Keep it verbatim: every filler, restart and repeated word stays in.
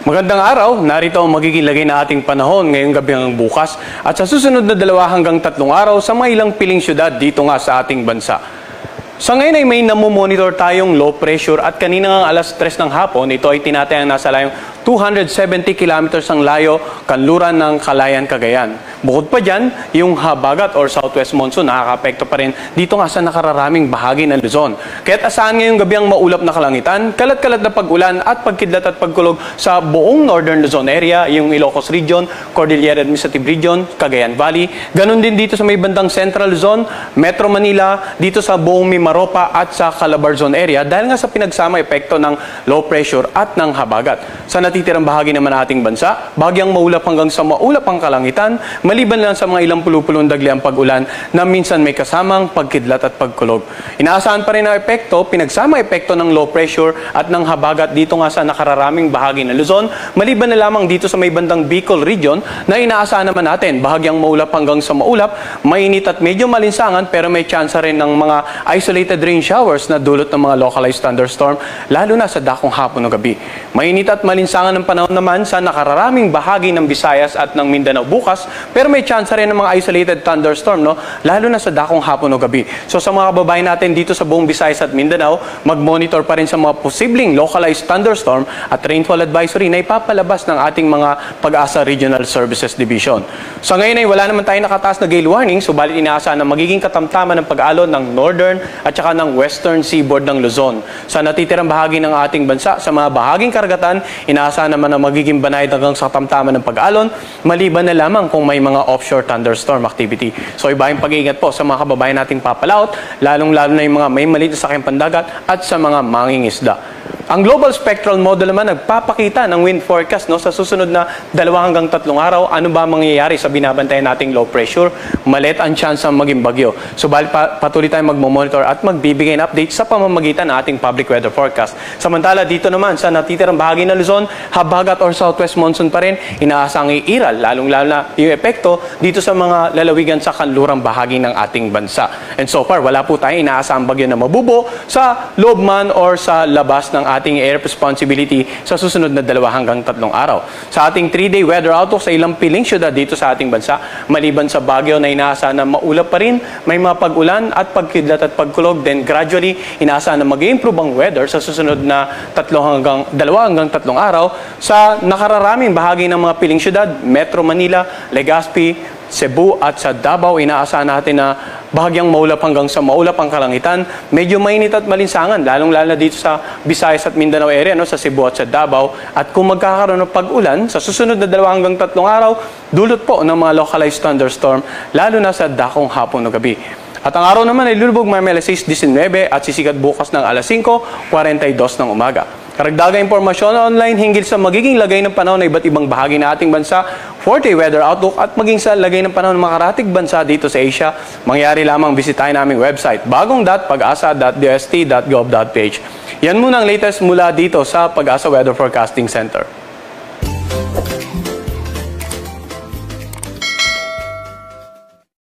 Magandang araw, narito ang magiging lagay na ating panahon ngayong gabi hanggang bukas at sa susunod na dalawa hanggang tatlong araw sa mga ilang piling syudad dito nga sa ating bansa. Sa ngayon ay may namomonitor tayong low pressure at kanina nga alas tres ng hapon, ito ay tinatayang nasa layong two hundred seventy kilometers ang layo kanluran ng Calayan, Cagayan. Bukod pa dyan, yung habagat or southwest monsoon nakaka-apekto pa rin dito nga sa nakararaming bahagi ng Luzon. Kaya't asahan ngayong gabi ang maulap na kalangitan, kalat-kalat na pag-ulan at pagkidlat at pagkulog sa buong northern Luzon area, yung Ilocos Region, Cordillera Administrative Region, Cagayan Valley. Ganon din dito sa may bandang Central Luzon, Metro Manila, dito sa buong Mimaropa at sa Calabarzon area dahil nga sa pinagsama epekto ng low pressure at ng habagat. Sa natitirang bahagi naman ng ating bansa, bahagyang maulap hanggang sa maulap ang kalangitan, maliban lang sa mga ilang pulupulong dagli ang pag-ulan na minsan may kasamang pagkidlat at pagkulog. Inaasahan pa rin ang epekto, pinagsama epekto ng low pressure at ng habagat dito nga sa nakararaming bahagi ng Luzon, maliban na lamang dito sa may bandang Bicol Region na inaasahan naman natin bahagyang maulap hanggang sa maulap, mainit at medyo malinsangan pero may tsansa rin ng mga isolated rain showers na dulot ng mga localized thunderstorm lalo na sa dakong hapon o gabi. Mainit at malinsangan ng panahon naman sa nakararaming bahagi ng Visayas at ng Mindanao bukas pero may chance rin ng mga isolated thunderstorm, no? Lalo na sa dakong hapon o gabi. So sa mga kababayan natin dito sa buong Visayas at Mindanao, mag-monitor pa rin sa mga posibleng localized thunderstorm at rainfall advisory na ipapalabas ng ating mga Pag-asa Regional Services Division. Sa ngayon ay wala naman tayong nakataas na gale warning, subalit inaasahan na magiging katamtaman ng pag-alon ng northern at saka ng western seaboard ng Luzon. Sa natitirang bahagi ng ating bansa, sa mga bahaging karagatan, inaasahan naman na magiging banayad hanggang sa katamtaman ng pag-alon, maliban na lamang kung may mga offshore thunderstorm activity. So ibayang pag-iingat po sa mga kababayan nating papalaot, lalong-lalo na yung mga may maliit na sakyang pandagat at sa mga mangingisda. Ang Global Spectral Model naman nagpapakita ng wind forecast, no, sa susunod na dalawa hanggang tatlong araw. Ano ba mangyayari sa binabantayan nating low pressure? Maliit ang chance ng maging bagyo. Subalit pa, patuloy tayong magmomonitor at magbibigay ng update sa pamamagitan ng ating public weather forecast. Samantala dito naman sa natitirang bahagi ng Luzon, habagat or southwest monsoon pa rin, inaasang iiral, lalong-lalo na yung epekto dito sa mga lalawigan sa kanlurang bahagi ng ating bansa. And so far, wala po tayong inaasang bagyo na mabubo sa loob man or sa labas ng ating air responsibility sa susunod na dalawa hanggang tatlong araw. Sa ating three-day weather outlook sa ilang piling syudad dito sa ating bansa, maliban sa Baguio na inaasahan na maulap pa rin, may mga pag-ulan at pagkidlat at pagkulog, then gradually inaasahan na mag-improve ang weather sa susunod na tatlo hanggang dalawa hanggang tatlong araw sa nakararaming bahagi ng mga piling syudad, Metro Manila, Legazpi, Cebu at sa Davao. Inaasahan natin na bahagyang maulap hanggang sa maulap ang kalangitan. Medyo mainit at malinsangan, lalong-lalo na dito sa Visayas at Mindanao area, no, sa Cebu at sa Davao. At kung magkakaroon ng pag-ulan, sa susunod na dalawa hanggang tatlong araw, dulot po ng mga localized thunderstorm, lalo na sa dakong hapon o gabi. At ang araw naman ay lulubog may alas sais disynuebe at sisikat bukas ng alas singko kuwarenta y dos ng umaga. Karagdagang impormasyon online hinggil sa magiging lagay ng panahon na iba't ibang bahagi ng ating bansa, four-day weather outlook at maging sa lagay ng panahon ng mga karatig bansa dito sa Asia, mangyari lamang bisitahin naming website bagong dot pag-asa dot d s t dot gov dot p h. Yan muna ang latest mula dito sa Pag-asa Weather Forecasting Center.